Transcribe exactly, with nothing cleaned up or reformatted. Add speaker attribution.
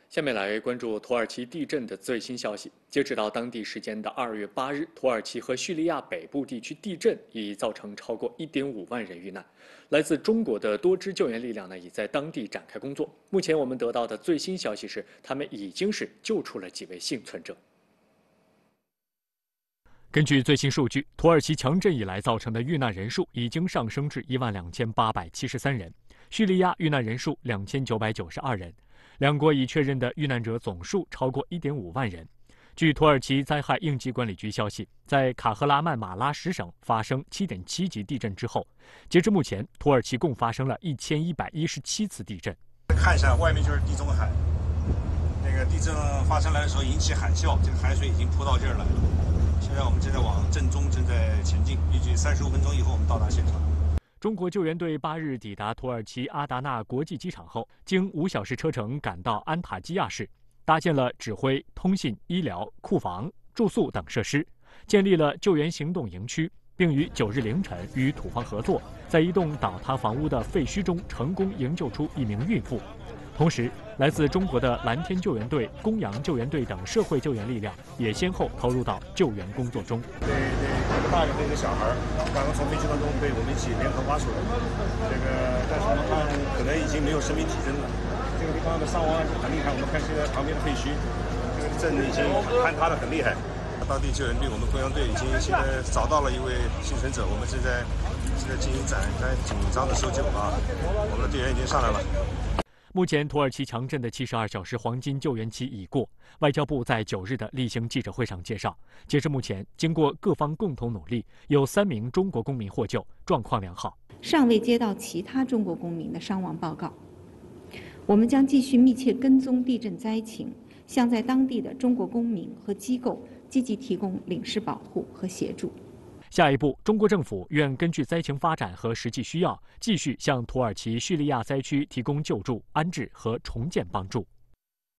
Speaker 1: 下面来关注土耳其地震的最新消息。截止到当地时间的二月八日，土耳其和叙利亚北部地区地震已造成超过一点五万人遇难。来自中国的多支救援力量呢，已在当地展开工作。目前我们得到的最新消息是，他们已经是救出了几位幸存者。根据最新数据，土耳其强震以来造成的遇难人数已经上升至一万两千八百七十三人，叙利亚遇难人数两千九百九十二人。两国已确认的遇难者总数超过一点五万人。据土耳其灾害应急管理局消息，在卡赫拉曼马拉什省发生七点七级地震之后，截至目前，土耳其共发生了一千一百一十七次地震。
Speaker 2: 看一下，外面就是地中海。那个地震发生来的时候引起海啸，这个海水已经扑到这儿来了。现在我们正在往震中正在前进，预计三十五分钟以后我们到达现场。
Speaker 1: 中国救援队八日抵达土耳其阿达纳国际机场后，经五小时车程赶到安塔基亚市，搭建了指挥、通信、医疗、库房、住宿等设施，建立了救援行动营区，并于九日凌晨与土方合作，在一栋倒塌房屋的废墟中成功营救出一名孕妇。同时，来自中国的蓝天救援队、公羊救援队等社会救援力量也先后投入到救援工作中。
Speaker 2: 对对，一个大人和一个小孩刚刚从废墟当中被我们一起联合挖出来。这个，但是我们看可能已经没有生命体征了。这个地方的伤亡很厉害，我们看现在旁边的废墟，这个震已经坍塌的很厉害。当地救援队，我们公羊队已经现在找到了一位幸存者，我们正在正在进行展开紧张的搜救啊，我们的队员已经上来了。
Speaker 1: 目前，土耳其强震的七十二小时黄金救援期已过。外交部在九日的例行记者会上介绍，截至目前，经过各方共同努力，有三名中国公民获救，状况良好。
Speaker 3: 尚未接到其他中国公民的伤亡报告。我们将继续密切跟踪地震灾情，向在当地的中国公民和机构积极提供领事保护和协助。
Speaker 1: 下一步，中国政府愿根据灾情发展和实际需要，继续向土耳其叙利亚灾区提供救助、安置和重建帮助。